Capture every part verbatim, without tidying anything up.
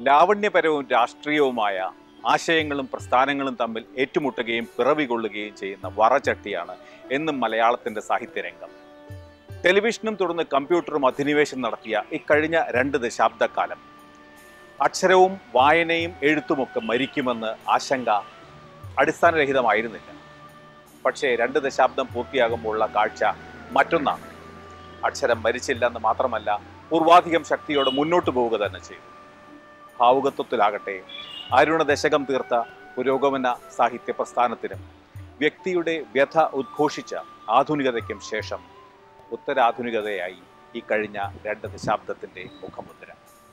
ലാവണ്യപരവും രാഷ്ട്രീയവുമായ ആശയങ്ങളും പ്രസ്ഥാനങ്ങളും തമ്മിൽ ഏറ്റുമുട്ടുകയും പിറവികൊള്ളുകയും ചെയ്യുന്ന വറചട്ടിയാണ് എന്നും മലയാളത്തിൻ്റെ സാഹിത്യരംഗം. ടെലിവിഷനും തുടർന്ന് കമ്പ്യൂട്ടറും അധിനിവേശം നടത്തിയ ഇക്കഴിഞ്ഞ രണ്ട് ദശാബ്ദക്കാലം അക്ഷരവും വായനയും എഴുത്തുമൊക്കെ മരിക്കുമെന്ന് ആശങ്ക അടിസ്ഥാനരഹിതമായിരുന്നില്ല. പക്ഷേ രണ്ട് ദശാബ്ദം പൂർത്തിയാകുമ്പോഴുള്ള കാഴ്ച മറ്റൊന്നാണ്. അക്ഷരം മരിച്ചില്ലെന്ന് മാത്രമല്ല, പൂർവാധികം ശക്തിയോടെ മുന്നോട്ട് പോവുക തന്നെ ചെയ്തു. ഭാവുകത്വത്തിലാകട്ടെ അരുണ ദശകം തീർത്ത പുരോഗമന സാഹിത്യ പ്രസ്ഥാനത്തിനും വ്യക്തിയുടെ വ്യഥ ഉദ്ഘോഷിച്ച ആധുനികതയ്ക്കും ശേഷം ഉത്തരാധുനികതയായി ഈ കഴിഞ്ഞ രണ്ട് ദശാബ്ദത്തിൻ്റെ മുഖമുദ്ര.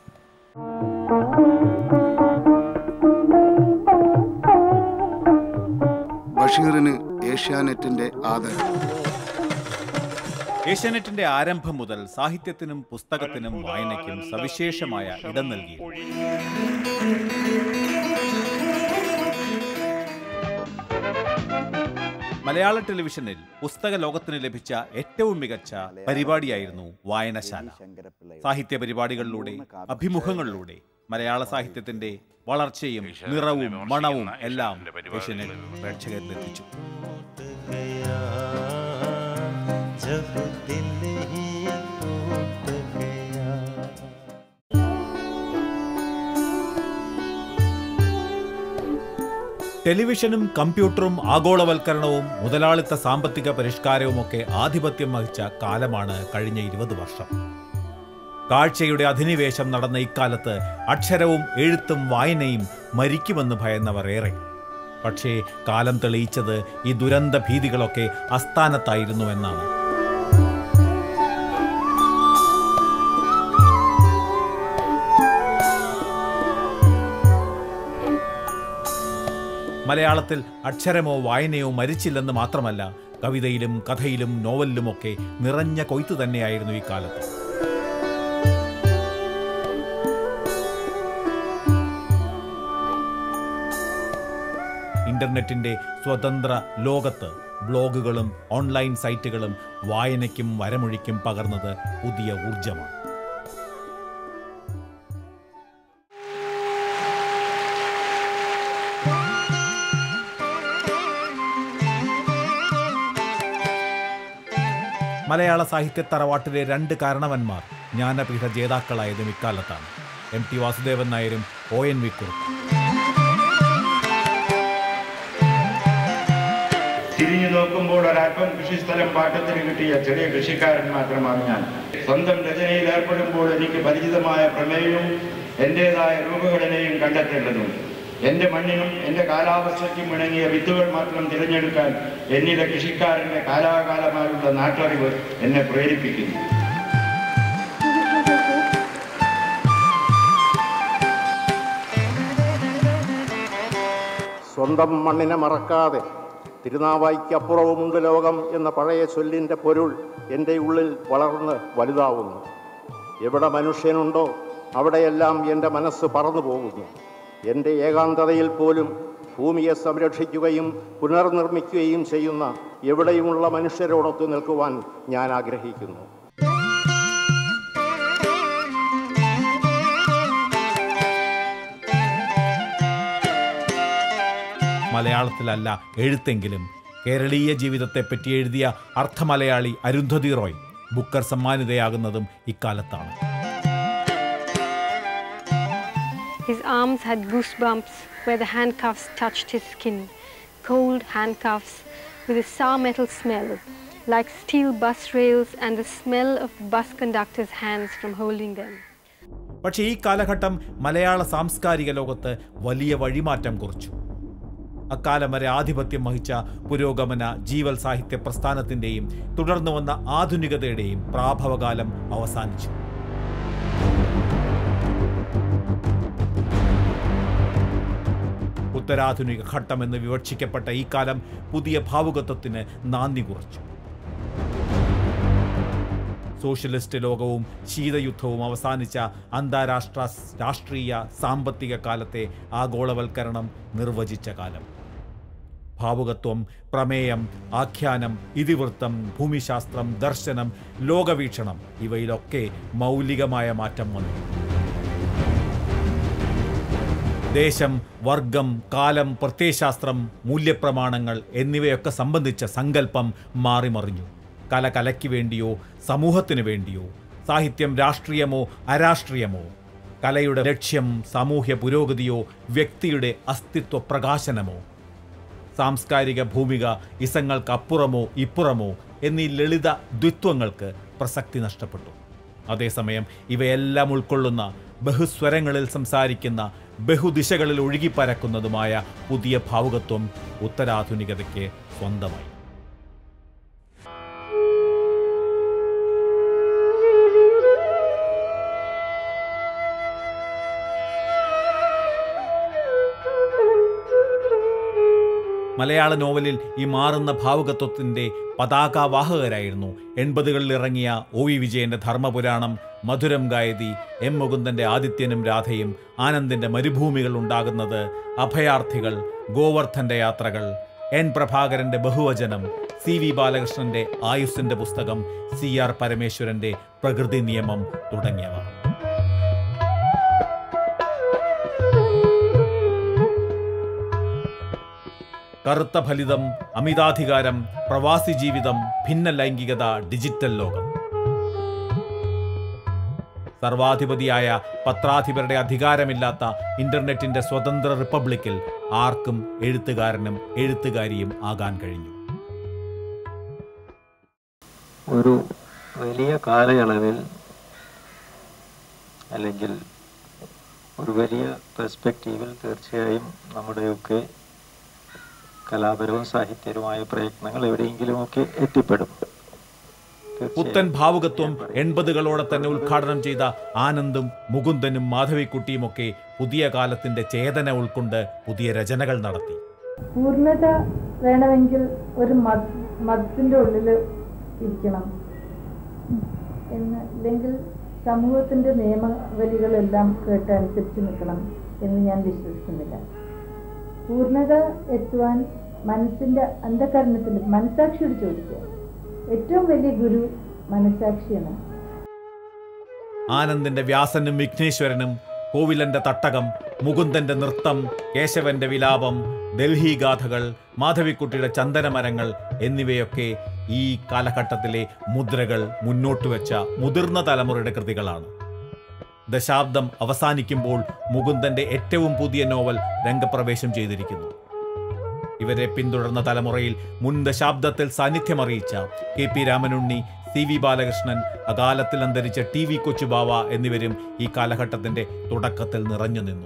ബഷീറിന് ഏഷ്യാനെറ്റിന്റെ ആദരം. ഏഷ്യാനെറ്റിന്റെ ആരംഭം മുതൽ സാഹിത്യത്തിനും പുസ്തകത്തിനും വായനയ്ക്കും സവിശേഷമായ ഇടം നൽകി. മലയാള ടെലിവിഷനിൽ പുസ്തക ലോകത്തിന് ലഭിച്ച ഏറ്റവും മികച്ച പരിപാടിയായിരുന്നു വായനശാല. സാഹിത്യ പരിപാടികളിലൂടെ, അഭിമുഖങ്ങളിലൂടെ മലയാള സാഹിത്യത്തിന്റെ വളർച്ചയും നിറവും മണവും എല്ലാം ഏഷ്യാനെറ്റ് പ്രേക്ഷകരിലെത്തിച്ചു. ടെലിവിഷനും കമ്പ്യൂട്ടറും ആഗോളവൽക്കരണവും മുതലാളിത്ത സാമ്പത്തിക പരിഷ്കാരവുമൊക്കെ ആധിപത്യം വഹിച്ച കാലമാണ് കഴിഞ്ഞ ഇരുപത് വർഷം. കാഴ്ചയുടെ അധിനിവേശം നടന്ന ഇക്കാലത്ത് അക്ഷരവും എഴുത്തും വായനയും മരിക്കുമെന്ന് ഭയന്നവർ ഏറെ. പക്ഷേ കാലം തെളിയിച്ചത് ഈ ദുരന്ത ഭീതികളൊക്കെ അസ്ഥാനത്തായിരുന്നുവെന്നാണ്. മലയാളത്തിൽ അക്ഷരമോ വായനയോ മരിച്ചില്ലെന്ന് മാത്രമല്ല, കവിതയിലും കഥയിലും നോവലിലുമൊക്കെ നിറഞ്ഞ കൊയ്ത്ത് തന്നെയായിരുന്നു ഈ കാലത്ത്. ഇന്റർനെറ്റിന്റെ സ്വതന്ത്ര ലോകത്ത് ബ്ലോഗുകളും ഓൺലൈൻ സൈറ്റുകളും വായനയ്ക്കും വരമൊഴിക്കും പകർന്നത് പുതിയ ഊർജമാണ്. മലയാള സാഹിത്യ തറവാട്ടിലെ രണ്ട് കാരണവന്മാർ ജ്ഞാനപീഠ ജേതാക്കളായതും ഇക്കാലത്താണ്. എം ടി വാസുദേവൻ നായരും ഒ എൻ വി കുറുപ്പും. തിരിഞ്ഞു നോക്കുമ്പോൾ ഒരല്പം കൃഷിസ്ഥലം പാട്ടത്തിന് കിട്ടിയ ചെറിയ കൃഷിക്കാരൻ മാത്രമാണ് ഞാൻ. സ്വന്തം രചനയിൽ ഏർപ്പെടുമ്പോൾ എനിക്ക് പരിചിതമായ പ്രമേയവും എന്റേതായ രൂപഘടനയും കണ്ടെത്തേണ്ടതുണ്ട്. എന്റെ മണ്ണിനും എന്റെ കാലാവസ്ഥയ്ക്കും ഇണങ്ങിയ വിത്തുകൾ മാത്രം തിരഞ്ഞെടുക്കാൻ എന്നിലെ കൃഷിക്കാരന്റെ കാലാകാലമായുള്ള നാട്ടറിവ് എന്നെ പ്രേരിപ്പിക്കുന്നു. സ്വന്തം മണ്ണിനെ മറക്കാതെ തിരുനാവായിക്കപ്പുറവുമുണ്ട് ലോകം എന്ന പഴയ ചൊല്ലിൻ്റെ പൊരുൾ എൻ്റെ ഉള്ളിൽ വളർന്ന് വലുതാവുന്നു. എവിടെ മനുഷ്യനുണ്ടോ അവിടെയെല്ലാം എൻ്റെ മനസ്സ് പറന്നു പോകുന്നു. എൻ്റെ ഏകാന്തതയിൽ പോലും ഭൂമിയെ സംരക്ഷിക്കുകയും പുനർനിർമ്മിക്കുകയും ചെയ്യുന്ന എവിടെയുമുള്ള മനുഷ്യരോടൊത്ത് നിൽക്കുവാൻ ഞാൻ ആഗ്രഹിക്കുന്നു. മലയാളത്തിലല്ല എഴുത്തെങ്കിലും കേരളീയ ജീവിതത്തെപ്പറ്റി എഴുതിയ അർത്ഥമലയാളി അരുന്ധതി റോയ് ബുക്കർ സമ്മാനിതയാകുന്നതും ഇക്കാലത്താണ്. His arms had goosebumps where the handcuffs touched his skin, cold handcuffs with a sour metal smell, like steel bus rails and the smell of bus conductors' hands from holding them. പക്ഷേ ഈ കാലഘട്ടം മലയാള സാംസ്കാരിക ലോകത്ത് വലിയ വഴിമാറ്റം കുറിച്ചു. അക്കാലം വരെ ആധിപത്യം വഹിച്ച പുരോഗമന ജീവൽ സാഹിത്യ പ്രസ്ഥാനത്തിൻ്റെയും തുടർന്നു വന്ന ആധുനികതയുടെയും പ്രാഭവകാലം അവസാനിച്ചു. ഉത്തരാധുനിക ഘട്ടമെന്ന് വിവക്ഷിക്കപ്പെട്ട ഈ കാലം പുതിയ ഭാവുകത്വത്തിന് നാന്ദി കുറിച്ചു. സോഷ്യലിസ്റ്റ് ലോകവും ശീതയുദ്ധവും അവസാനിച്ച അന്താരാഷ്ട്ര രാഷ്ട്രീയ സാമ്പത്തിക കാലത്തെ ആഗോളവൽക്കരണം നിർവചിച്ച കാലം. ഭാവുകത്വം, പ്രമേയം, ആഖ്യാനം, ഇതിവൃത്തം, ഭൂമിശാസ്ത്രം, ദർശനം, ലോകവീക്ഷണം ഇവയിലൊക്കെ മൗലികമായ മാറ്റം വന്നു. ദേശം, വർഗം, കാലം, പ്രത്യയശാസ്ത്രം, മൂല്യപ്രമാണങ്ങൾ എന്നിവയൊക്കെ സംബന്ധിച്ച സങ്കല്പം മാറിമറിഞ്ഞു. കല കലയ്ക്ക് വേണ്ടിയോ സമൂഹത്തിനു വേണ്ടിയോ, സാഹിത്യം രാഷ്ട്രീയമോ അരാഷ്ട്രീയമോ, കലയുടെ ലക്ഷ്യം സാമൂഹ്യ പുരോഗതിയോ വ്യക്തിയുടെ അസ്തിത്വ പ്രകാശനമോ, സാംസ്കാരിക ഭൂമിക ഇസങ്ങൾക്കപ്പുറമോ ഇപ്പുറമോ എന്നീ ലളിത ദ്വിത്വങ്ങൾക്ക് പ്രസക്തി നഷ്ടപ്പെട്ടു. അതേസമയം ഇവയെല്ലാം ഉൾക്കൊള്ളുന്ന, ബഹുസ്വരങ്ങളിൽ സംസാരിക്കുന്ന, ബഹുദിശകളിൽ ഒഴുകിപ്പരക്കുന്നതുമായ പുതിയ ഭാവുകത്വം ഉത്തരാധുനികതയ്ക്ക് സ്വന്തമായി. മലയാള നോവലിൽ ഈ മാറുന്ന ഭാവുകത്വത്തിൻ്റെ പതാകാവാഹകരായിരുന്നു എൺപതുകളിൽ ഇറങ്ങിയ ഒ വി വിജയൻ്റെ ധർമ്മപുരാണം, മധുരം ഗായതി, എം മുകുന്ദൻ്റെ ആദിത്യനും രാധയും, ആനന്ദിൻ്റെ മരുഭൂമികൾ ഉണ്ടാകുന്നത്, അഭയാർത്ഥികൾ, ഗോവർദ്ധൻ്റെ യാത്രകൾ, എൻ പ്രഭാകരൻ്റെ ബഹുവചനം, സി വി ബാലകൃഷ്ണൻ്റെ ആയുസ്സിൻ്റെ പുസ്തകം, സി ആർ പരമേശ്വരൻ്റെ പ്രകൃതി നിയമം തുടങ്ങിയവ. കറുത്ത ഫലിതം, അമിതാധികാരം, പ്രവാസി ജീവിതം, ഭിന്ന ലൈംഗികത, ഡിജിറ്റൽ ലോകം. സർവാധിപതിയായ പത്രാധിപരുടെ അധികാരമില്ലാത്ത ഇന്റർനെറ്റിന്റെ സ്വതന്ത്ര റിപ്പബ്ലിക്കിൽ ആർക്കും എഴുത്തുകാരനും എഴുത്തുകാരിയും ആകാൻ കഴിഞ്ഞു. ഒരു വലിയ കാലയളവിൽ അല്ലെങ്കിൽ ഒരു വലിയ പെർസ്പെക്റ്റീവിൽ തീർച്ചയായും നമ്മുടെയൊക്കെ കലാപരവും സാഹിത്യപരവുമായ പ്രയത്നങ്ങൾ എവിടെയെങ്കിലുമൊക്കെ എത്തിപ്പെടും. പുത്തൻ ഭാവുകത്വം എൺപതുകളോടെ തന്നെ ഉദ്ഘാടനം ചെയ്ത ആനന്ദും മുകുന്ദനും മാധവിക്കുട്ടിയുമൊക്കെ പുതിയ കാലത്തിന്റെ ചേതന ഉൾക്കൊണ്ട് പുതിയ രചനകൾ നടത്തി. പൂർണ്ണത വേണമെങ്കിൽ ഒരു മതത്തിന്റെ ഉള്ളിൽ ഇരിക്കണം എന്ന്, അല്ലെങ്കിൽ സമൂഹത്തിന്റെ നിയമവലികളെല്ലാം കേട്ട് അനുസരിച്ച് നിൽക്കണം എന്ന് ഞാൻ വിശ്വസിക്കുന്നില്ല. പൂർണ്ണത എത്തുവാൻ മനസ്സിന്റെ അന്ധകരണത്തിൽ മനസാക്ഷിയോട് ചോദിക്കുക. ഏറ്റവും വലിയ ഗുരു മനസാക്ഷിയാണ്. ആനന്ദിന്റെ വ്യാസനും വിഘ്നേശ്വരനും, കോവിലന്റെ തട്ടകം, മുകുന്ദന്റെ നൃത്തം, കേശവന്റെ വിലാപം, ഡൽഹി ഗാഥകൾ, മാധവിക്കുട്ടിയുടെ ചന്ദനമരങ്ങൾ എന്നിവയൊക്കെ ഈ കാലഘട്ടത്തിലെ മുദ്രകൾ മുന്നോട്ട് വെച്ച മുതിർന്ന തലമുറയുടെ കൃതികളാണ്. ദശാബ്ദം അവസാനിക്കുമ്പോൾ മുകുന്ദന്റെ ഏറ്റവും പുതിയ നോവൽ രംഗപ്രവേശം ചെയ്തിരിക്കുന്നു. ഇവരെ പിന്തുടർന്ന തലമുറയിൽ മുൻ ദശാബ്ദത്തിൽ സാന്നിധ്യമറിയിച്ച K P Ramanunni, C V Balakrishnan, അകാലത്തിൽ അന്തരിച്ച ടി വി കൊച്ചുബാവ എന്നിവരും ഈ കാലഘട്ടത്തിന്റെ തുടക്കത്തിൽ നിറഞ്ഞു നിന്നു.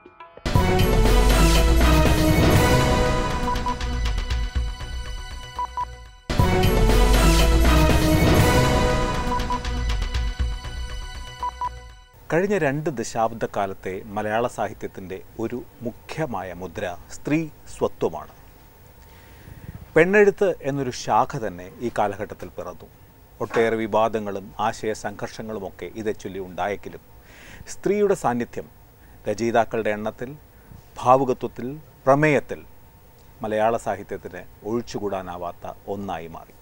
കഴിഞ്ഞ രണ്ട് ദശാബ്ദക്കാലത്തെ മലയാള സാഹിത്യത്തിൻ്റെ ഒരു മുഖ്യമായ മുദ്ര സ്ത്രീ സ്വത്വമാണ്. പെണ്ണെഴുത്ത് എന്നൊരു ശാഖ തന്നെ ഈ കാലഘട്ടത്തിൽ പിറന്നു. ഒട്ടേറെ വിവാദങ്ങളും ആശയ സംഘർഷങ്ങളുമൊക്കെ ഇതേ ചൊല്ലി ഉണ്ടായെങ്കിലും സ്ത്രീയുടെ സാന്നിധ്യം രചയിതാക്കളുടെ എണ്ണത്തിൽ, ഭാവുകത്വത്തിൽ, പ്രമേയത്തിൽ മലയാള സാഹിത്യത്തിന് ഒഴിച്ചുകൂടാനാവാത്ത ഒന്നായി മാറി.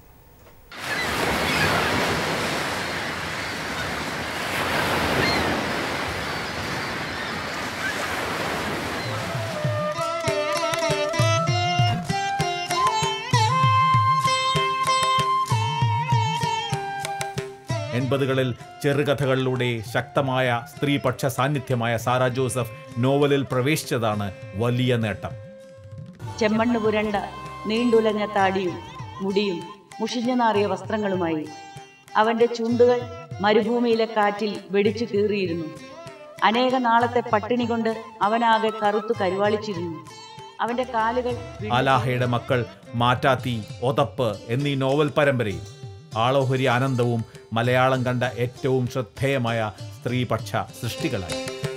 എൺപതുകളിൽ ചെറുകഥകളിലൂടെ ശക്തമായ സ്ത്രീപക്ഷ സാന്നിധ്യമായ സാറാ ജോസഫ് നോവലിൽ പ്രവേശിച്ചതാണ് വലിയ നേട്ടം. ചെമ്മണ്ണ് പുരണ്ട നീണ്ടുലഞ്ഞ താടിയും മുടിയും മുഷിഞ്ഞു നാറിയ വസ്ത്രങ്ങളുമായി അവന്റെ ചുണ്ടുകൾ മരുഭൂമിയിലെ കാറ്റിൽ വെടിച്ചു കീറിയിരുന്നു. അനേക നാളത്തെ പട്ടിണി കൊണ്ട് അവനാകെ കറുത്തു കരുവാളിച്ചിരുന്നു. അവന്റെ കാലുകൾ ആലാഹയുടെ മക്കൾ, മാറ്റാത്തി, ഒതപ്പ് എന്നീ നോവൽ പരമ്പരയിൽ ആളോഹരി ആനന്ദവും മലയാളം കണ്ട ഏറ്റവും ശ്രദ്ധേയമായ സ്ത്രീപക്ഷ സൃഷ്ടികളായി.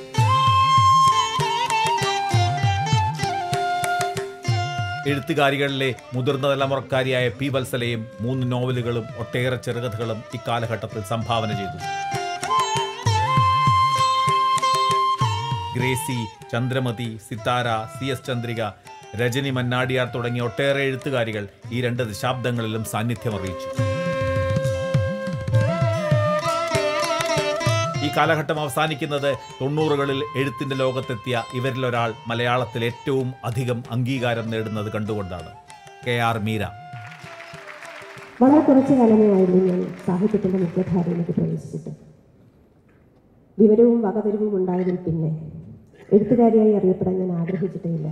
എഴുത്തുകാരികളിലെ മുതിർന്ന തലമുറക്കാരിയായ പി വത്സലയും മൂന്ന് നോവലുകളും ഒട്ടേറെ ചെറുകഥകളും ഇക്കാലഘട്ടത്തിൽ സംഭാവന ചെയ്തു. ഗ്രേസി, ചന്ദ്രമതി, സിത്താര, സി എസ് ചന്ദ്രിക, രജനി മന്നാടിയാർ തുടങ്ങിയ ഒട്ടേറെ എഴുത്തുകാരികൾ ഈ രണ്ട് ദശാബ്ദങ്ങളിലും സാന്നിധ്യം അറിയിച്ചു. ഈ കാലഘട്ടം അവസാനിക്കുന്നത് തൊണ്ണൂറുകളിൽ എഴുത്തിൻ്റെ ലോകത്തെത്തിയ ഇവരിലൊരാൾ മലയാളത്തിൽ ഏറ്റവും അധികം അംഗീകാരം നേടുന്നത് കണ്ടുകൊണ്ടാണ്. K R Meera. വളരെ കുറച്ച് കാലമേ ആയിരുന്നു ഞാൻ സാഹിത്യത്തിൻ്റെ മുഖ്യധാരയിലേക്ക് പ്രവേശിച്ചിട്ട്. വിവരവും വകതിരിവും ഉണ്ടായതിൽ പിന്നെ എഴുത്തുകാരിയായി അറിയപ്പെടാൻ ഞാൻ ആഗ്രഹിച്ചിട്ടേയില്ല.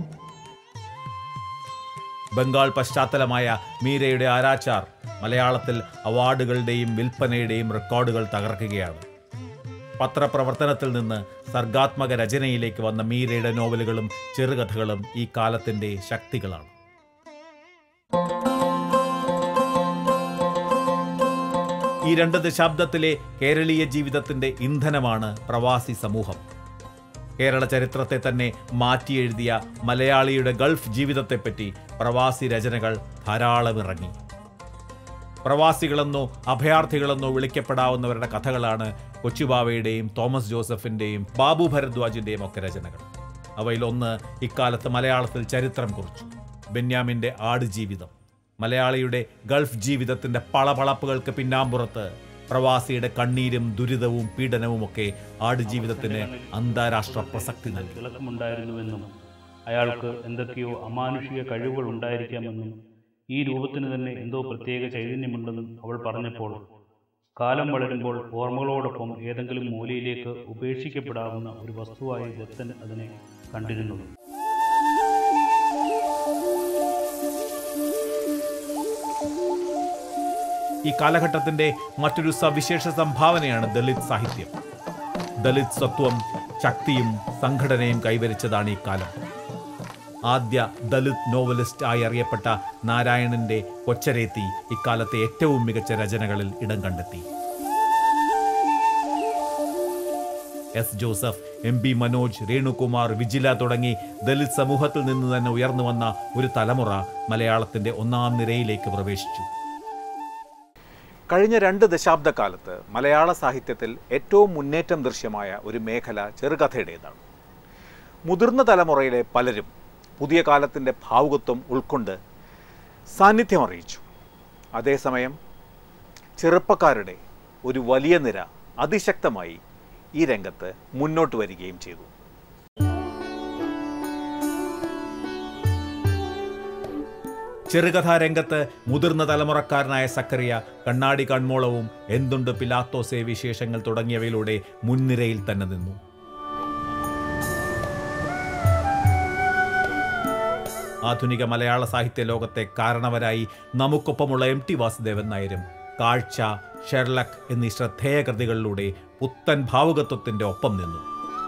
ബംഗാൾ പശ്ചാത്തലമായ മീരയുടെ ആരാച്ചാർ മലയാളത്തിൽ അവാർഡുകളുടെയും വിൽപ്പനയുടെയും റെക്കോർഡുകൾ തകർക്കുകയാണ്. പത്രപ്രവർത്തനത്തിൽ നിന്ന് സർഗാത്മക രചനയിലേക്ക് വന്ന മീരയുടെ നോവലുകളും ചെറുകഥകളും ഈ കാലത്തിൻ്റെ ശക്തികളാണ്. ഈ രണ്ട് ദശാബ്ദത്തിലെ കേരളീയ ജീവിതത്തിൻ്റെ ഇന്ധനമാണ് പ്രവാസി സമൂഹം. കേരള ചരിത്രത്തെ തന്നെ മാറ്റിയെഴുതിയ മലയാളിയുടെ ഗൾഫ് ജീവിതത്തെപ്പറ്റി പ്രവാസി രചനകൾ ധാരാളം ഇറങ്ങി. പ്രവാസികളെന്നോ അഭയാർത്ഥികളെന്നോ വിളിക്കപ്പെടാവുന്നവരുടെ കഥകളാണ് കൊച്ചുബാവയുടെയും തോമസ് ജോസഫിൻ്റെയും ബാബു ഭരദ്വാജിൻ്റെയും ഒക്കെ രചനകൾ. അവയിലൊന്ന് ഇക്കാലത്ത് മലയാളത്തിൽ ചരിത്രം കുറിച്ചു. ബെന്യാമിൻ്റെ ആടുജീവിതം. മലയാളിയുടെ ഗൾഫ് ജീവിതത്തിൻ്റെ പളപളപ്പുകൾക്ക് പിന്നാമ്പുറത്ത് പ്രവാസിയുടെ കണ്ണീരും ദുരിതവും പീഡനവുമൊക്കെ ആടുജീവിതത്തിന് അന്താരാഷ്ട്ര പ്രസക്തി നൽകി. തിളക്കമുണ്ടായിരുന്നുവെന്നും അയാൾക്ക് എന്തൊക്കെയോ അമാനുഷിക കഴിവുകൾ ഉണ്ടായിരിക്കാമെന്നും ഈ രൂപത്തിന് തന്നെ എന്തോ പ്രത്യേക ചൈതന്യമുണ്ടെന്നും അവൾ പറഞ്ഞപ്പോൾ കാലം വളരുമ്പോൾ ഓർമ്മകളോടൊപ്പം ഏതെങ്കിലും മൂലയിലേക്ക് ഉപേക്ഷിക്കപ്പെടാവുന്ന ഒരു വസ്തുവായി ദത്തൻ അതിനെ കണ്ടിരുന്നു. ഈ കാലഘട്ടത്തിൻ്റെ മറ്റൊരു സവിശേഷ സംഭാവനയാണ് ദളിത് സാഹിത്യം. ദളിത് സ്വത്വം, ശക്തിയും സംഘടനയും കൈവരിച്ചതാണ് ഈ കാലം. ആദ്യ ദളിത് നോവലിസ്റ്റ് ആയി അറിയപ്പെട്ട നാരായണന്റെ കൊച്ചരേത്തി ഇക്കാലത്തെ ഏറ്റവും മികച്ച രചനകളിൽ ഇടം കണ്ടെത്തി. S Joseph, M B Manoj, Renukumar, Vijila തുടങ്ങി ദളിത് സമൂഹത്തിൽ നിന്ന് തന്നെ ഉയർന്നു വന്ന ഒരു തലമുറ മലയാളത്തിന്റെ ഒന്നാം നിരയിലേക്ക് പ്രവേശിച്ചു. കഴിഞ്ഞ രണ്ട് ദശാബ്ദക്കാലത്ത് മലയാള സാഹിത്യത്തിൽ ഏറ്റവും മുന്നേറ്റം ദൃശ്യമായ ഒരു മേഖല ചെറുകഥയുടേതാണ്. മുതിർന്ന തലമുറയിലെ പലരും പുതിയ കാലത്തിൻ്റെ ഭാവുകത്വം ഉൾക്കൊണ്ട് സാന്നിധ്യം അറിയിച്ചു. അതേസമയം ചെറുപ്പക്കാരുടെ ഒരു വലിയ നിര അതിശക്തമായി ഈ രംഗത്ത് മുന്നോട്ട് വരികയും ചെയ്തു. ചെറുകഥാ രംഗത്ത് മുതിർന്ന തലമുറക്കാരനായ സക്കറിയ, കണ്ണാടി കൺമോളവും, എന്തുണ്ട് പിലാത്തോസെ വിശേഷങ്ങൾ തുടങ്ങിയവയിലൂടെ മുൻനിരയിൽ തന്നെ നിന്നു. ആധുനിക മലയാള സാഹിത്യ ലോകത്തെ കാരണവരായി നമുക്കൊപ്പമുള്ള എം ടി വാസുദേവൻ നായരും കാഴ്ച, ഷെർലക് എന്നീ ശ്രദ്ധേയ കൃതികളിലൂടെ പുത്തൻ ഭാവുകത്വത്തിന്റെ ഒപ്പം നിന്നു.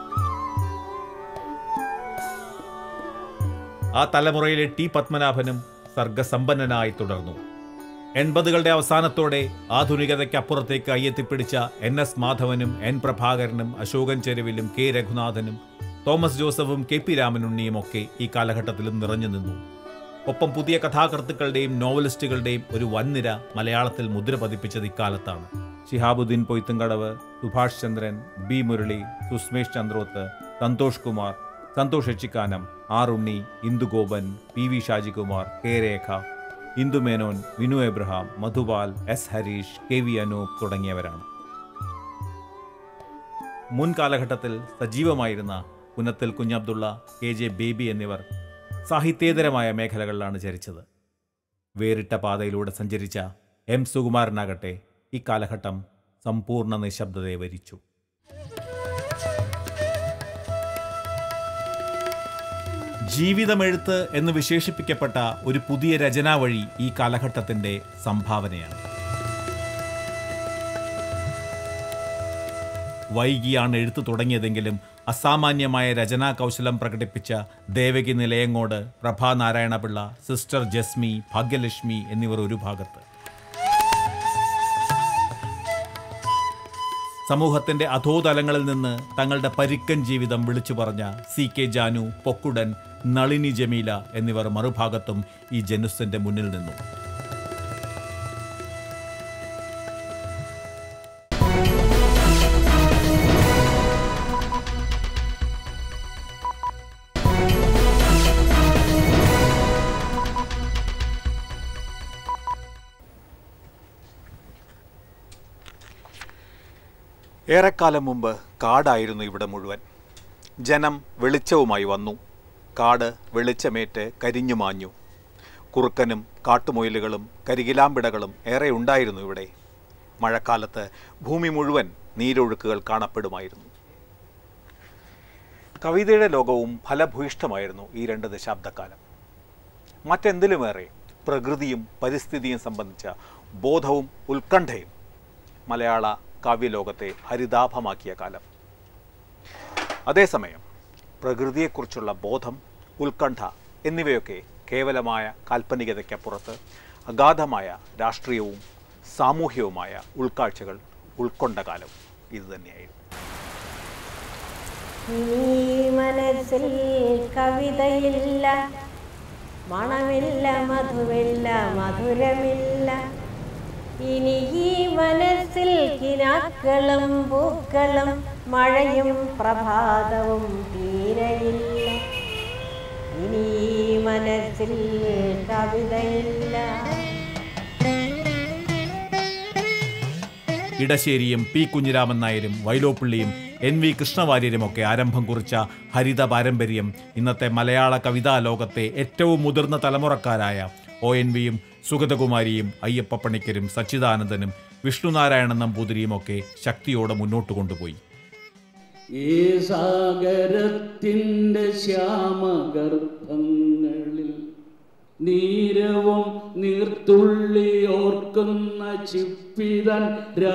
ആ തലമുറയിലെ ടി പത്മനാഭനും സർഗസമ്പന്നനായി തുടർന്നു. എൺപതുകളുടെ അവസാനത്തോടെ ആധുനികതയ്ക്കപ്പുറത്തേക്ക് അയ്യെത്തിപ്പിടിച്ച എൻ എസ് മാധവനും എൻ പ്രഭാകരനും അശോകൻ ചെരുവിലും കെ രഘുനാഥനും തോമസ് ജോസഫും കെ പി രാമനുണ്ണിയും ഒക്കെ ഈ കാലഘട്ടത്തിലും നിറഞ്ഞു നിന്നു. ഒപ്പം പുതിയ കഥാകൃത്തുക്കളുടെയും നോവലിസ്റ്റുകളുടെയും ഒരു വൻനിര മലയാളത്തിൽ മുദ്ര പതിപ്പിച്ചത് ഇക്കാലത്താണ്. Shihabuddin Poythumkadavu, Subhash Chandran, B Murali, Susmesh Chandroth, Santhosh Kumar, Santhosh Echikkanam, R Unni, Indugopan, P V Shajikumar, K Rekha, Indumenon, Vinu Abraham, Madhupal, S Hareesh, K V Anoop തുടങ്ങിയവരാണ്. മുൻ കാലഘട്ടത്തിൽ സജീവമായിരുന്ന പുനത്തിൽ കുഞ്ഞബ്ദുള്ള, കെ ജെ ബേബി എന്നിവർ സാഹിത്യേതരമായ മേഖലകളിലാണ് ചരിച്ചത്. വേറിട്ട പാതയിലൂടെ സഞ്ചരിച്ച എം സുകുമാരനാകട്ടെ ഇക്കാലഘട്ടം സമ്പൂർണ്ണ നിശബ്ദതയെ വരിച്ചു. ജീവിതമെഴുത്ത് എന്ന് വിശേഷിപ്പിക്കപ്പെട്ട ഒരു പുതിയ രചനാ വഴി ഈ കാലഘട്ടത്തിൻ്റെ സംഭാവനയാണ്. വൈകിയാണ് എഴുത്ത് തുടങ്ങിയതെങ്കിലും അസാമാന്യമായ രചനാ കൗശലം പ്രകടിപ്പിച്ച ദേവകി നിലയങ്ങോട്, പ്രഭാനാരായണപിള്ള, സിസ്റ്റർ ജസ്മി, ഭാഗ്യലക്ഷ്മി എന്നിവർ ഒരു ഭാഗത്ത്. സമൂഹത്തിൻ്റെ അധോതലങ്ങളിൽ നിന്ന് തങ്ങളുടെ പരുക്കൻ ജീവിതം വിളിച്ചു പറഞ്ഞ സി കെ ജാനു, പൊക്കുടൻ, നളിനി ജമീല എന്നിവർ മറുഭാഗത്തും ഈ ജനുസിന്റെ മുന്നിൽ നിന്നു. ഏറെക്കാലം മുമ്പ് കാടായിരുന്നു ഇവിടെ മുഴുവൻ. ജനം വെളിച്ചവുമായി വന്നു. കാട് വെളിച്ചമേറ്റ് കരിഞ്ഞു മാഞ്ഞു. കുറുക്കനും കാട്ടുമുയലുകളും കരികിലാമ്പിടകളും ഏറെ ഉണ്ടായിരുന്നു ഇവിടെ. മഴക്കാലത്ത് ഭൂമി മുഴുവൻ നീരൊഴുക്കുകൾ കാണപ്പെടുമായിരുന്നു. കവിതയുടെ ലോകവും ഫലഭൂയിഷ്ഠമായിരുന്നു ഈ രണ്ട് ദശാബ്ദക്കാലം. മറ്റെന്തിലുമേറെ പ്രകൃതിയും പരിസ്ഥിതിയും സംബന്ധിച്ച ബോധവും ഉത്കണ്ഠയും മലയാള കാവ്യലോകത്തെ ഹരിതാഭമാക്കിയ കാലം. അതേസമയം പ്രകൃതിയെക്കുറിച്ചുള്ള ബോധം, ഉത്കണ്ഠ എന്നിവയൊക്കെ കേവലമായ കാൽപ്പനികതയ്ക്കപ്പുറത്ത് അഗാധമായ രാഷ്ട്രീയവും സാമൂഹ്യവുമായ ഉൾക്കാഴ്ചകൾ ഉൾക്കൊണ്ട കാലം ഇതുതന്നെയായിരുന്നു. ഈ മനസ്സിൽ കവിതയില്ല, മണമില്ല, മധുവില്ല, മധുരമില്ല. ഇനി ഈ മനസ്സിൽ കിനാക്കളും പൂക്കളും മഴയും പ്രഭാതവും തീരയില്ല. ഇനി ഈ മനസ്സിൽ കവിതയില്ല. ഇടശ്ശേരിയും പി കുഞ്ഞിരാമൻ നായരും വൈലോപ്പിള്ളിയും എൻ വി കൃഷ്ണവാര്യരുമൊക്കെ ആരംഭം കുറിച്ച ഹരിത പാരമ്പര്യം ഇന്നത്തെ മലയാള കവിതാ ലോകത്തെ ഏറ്റവും മുതിർന്ന തലമുറക്കാരായ ഒ എൻ വിയും സുഗതകുമാരിയും അയ്യപ്പപ്പണിക്കരും സച്ചിദാനന്ദനും വിഷ്ണുനാരായണൻ നമ്പൂതിരിയുമൊക്കെ ശക്തിയോടെ മുന്നോട്ട് കൊണ്ടുപോയി. ഈ സാഗരത്തിൻ്റെ ശ്യാമഗർഭങ്ങളിൽ നീരവും നീർത്തുള്ളി ഓർക്കുന്ന ചിപ്പിതൻ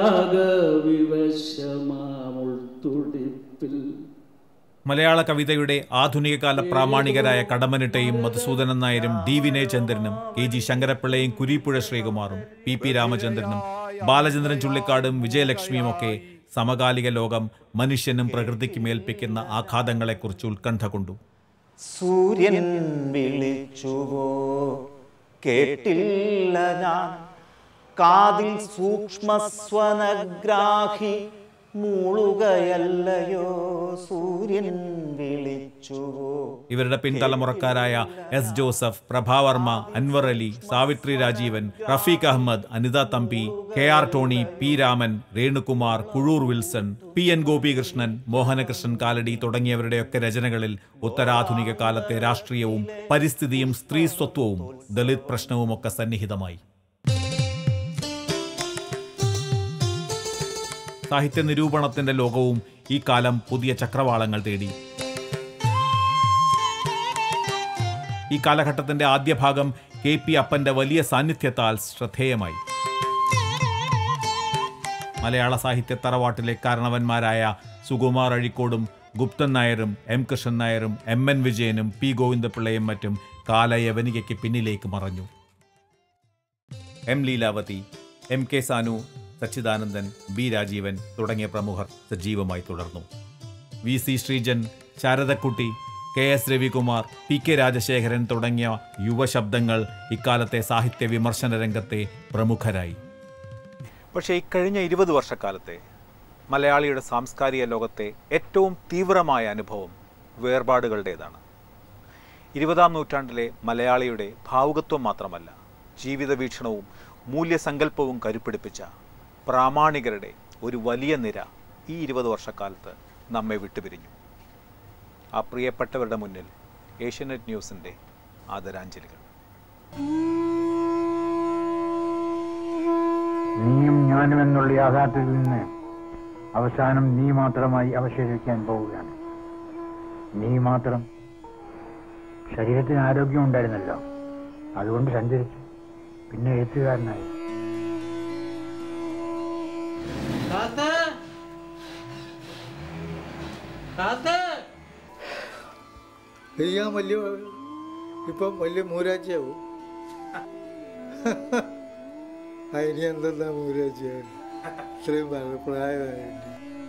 രാഗവിവശമാമുൾത്തുടിപ്പിൽ. മലയാള കവിതയുടെ ആധുനിക കാല പ്രാമാണികരായ കടമ്മനിട്ടയും മധുസൂദനൻ നായരും ഡി വിനയചന്ദ്രനും കെ ജി ശങ്കരപ്പിള്ളയും കുരീപ്പുഴ ശ്രീകുമാറും പി പി രാമചന്ദ്രനും ബാലചന്ദ്രൻ ചുള്ളിക്കാടും വിജയലക്ഷ്മിയും ഒക്കെ സമകാലിക ലോകം മനുഷ്യനും പ്രകൃതിക്കും ഏൽപ്പിക്കുന്ന ആഘാതങ്ങളെക്കുറിച്ച് ഉത്കണ്ഠ കൊണ്ടു. സൂര്യൻ വിളിച്ചുവോ കേട്ടില്ല ഞാൻ, കാതിൽ സൂക്ഷ്മസ്വനഗ്രാഹി മൂളുകയല്ലയോ സൂര്യൻ വിളിച്ചുവോ. ഇവരുടെ പിൻതലമുറക്കാരായ S Joseph, Prabhavarma, Anvar Ali, Savithri Rajeevan, Rafeeq Ahammed, Anitha Thampi, K R Tony, P Raman, Renukumar, Kuzhur Wilson, P N Gopikrishnan, Mohanakrishnan Kaladi തുടങ്ങിയവരുടെയൊക്കെ രചനകളിൽ ഉത്തരാധുനിക കാലത്തെ രാഷ്ട്രീയവും പരിസ്ഥിതിയും സ്ത്രീസ്വത്വവും ദളിത് പ്രശ്നവുമൊക്കെ സന്നിഹിതമായി. സാഹിത്യ നിരൂപണത്തിന്റെ ലോകവും ഈ കാലം പുതിയ ചക്രവാളങ്ങൾ തേടി. ഈ കാലഘട്ടത്തിന്റെ ആദ്യ ഭാഗം കെ പി അപ്പന്റെ വലിയ സാന്നിധ്യത്താൽ ശ്രദ്ധേയമായി. മലയാള സാഹിത്യ തറവാട്ടിലെ കാരണവന്മാരായ സുകുമാർ അഴീക്കോടും ഗുപ്തൻ നായരും എം കൃഷ്ണൻ നായരും എം എൻ വിജയനും പി ഗോവിന്ദപിള്ളയും മറ്റും കാലയവനികയ്ക്ക് പിന്നിലേക്ക് മറഞ്ഞു. M Leelavathi, M K Sanu, Sachidanandan, B Rajeevan തുടങ്ങിയ പ്രമുഖർ സജീവമായി തുടർന്നു. V C Sreejan, Sharadakutty, K S Ravikumar, P K Rajasekharan തുടങ്ങിയ യുവശബ്ദങ്ങൾ ഇക്കാലത്തെ സാഹിത്യ വിമർശന രംഗത്തെ പ്രമുഖരായി. പക്ഷേ ഇക്കഴിഞ്ഞ ഇരുപത് വർഷക്കാലത്തെ മലയാളിയുടെ സാംസ്കാരിക ലോകത്തെ ഏറ്റവും തീവ്രമായ അനുഭവം വേർപാടുകളുടേതാണ്. ഇരുപതാം നൂറ്റാണ്ടിലെ മലയാളിയുടെ ഭാവുകത്വം മാത്രമല്ല, ജീവിത വീക്ഷണവും മൂല്യസങ്കല്പവും കരുപ്പിടിപ്പിച്ച പ്രാമാണികരുടെ ഒരു വലിയ നിര ഈ ഇരുപത് വർഷക്കാലത്ത് നമ്മെ വിട്ടുപിരിഞ്ഞു. ആ പ്രിയപ്പെട്ടവരുടെ മുന്നിൽ ഏഷ്യാനെറ്റ് ന്യൂസിൻ്റെ ആദരാഞ്ജലികൾ. നീയും ഞാനും എന്നുള്ള യാഥാർത്ഥ്യത്തിൽ നിന്ന് അവസാനം നീ മാത്രമായി അവശേഷിക്കാൻ പോവുകയാണ്. നീ മാത്രം. ശരീരത്തിന് ആരോഗ്യം ഉണ്ടായിരുന്നല്ലോ, അതുകൊണ്ട് സഞ്ചരിച്ചു, പിന്നെ എഴുത്തുകാരനായി. ചെയ്യാൻ വലിയ ഇപ്പം വലിയ മൂരാഴ്ചയാവും. അതിന് എന്തെല്ലാം മൂരാഴ്ചയാവും, ഇത്രയും പ്രായമായിട്ട്.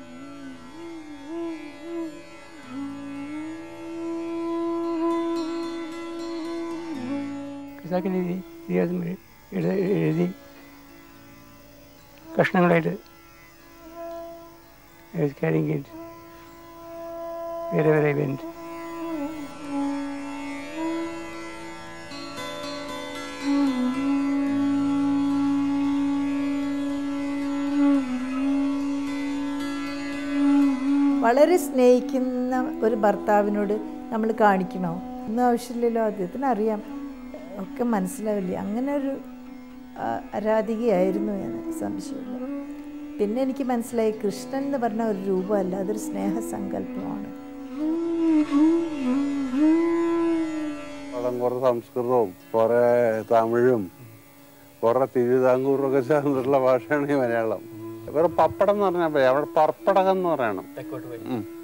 എഴുതി കഷ്ണങ്ങളായിട്ട് carrying it wherever I went. വളരെ സ്നേഹിക്കുന്ന ഒരു ഭർത്താവിനോട് നമ്മൾ കാണിക്കണോ? ഒന്നും ആവശ്യമില്ലല്ലോ, അദ്ദേഹത്തിന് അറിയാം, ഒക്കെ മനസ്സിലാവില്ലേ. അങ്ങനെ ഒരു ആരാധികയായിരുന്നു ഞാൻ, സംശയമില്ല. പിന്നെ എനിക്ക് മനസ്സിലായി കൃഷ്ണൻ എന്ന് പറഞ്ഞ ഒരു രൂപമല്ല, അതൊരു സ്നേഹസങ്കല്പമാണ്. കുറെ സംസ്കൃതവും കുറെ തമിഴും കുറെ തിരുവിതാംകൂറും ഒക്കെ ചേർന്നിട്ടുള്ള ഭാഷയാണ് ഈ മലയാളം. വേറെ പപ്പടം എന്ന് പറഞ്ഞാൽ അവിടെ പർപ്പടകം എന്ന് പറയണം.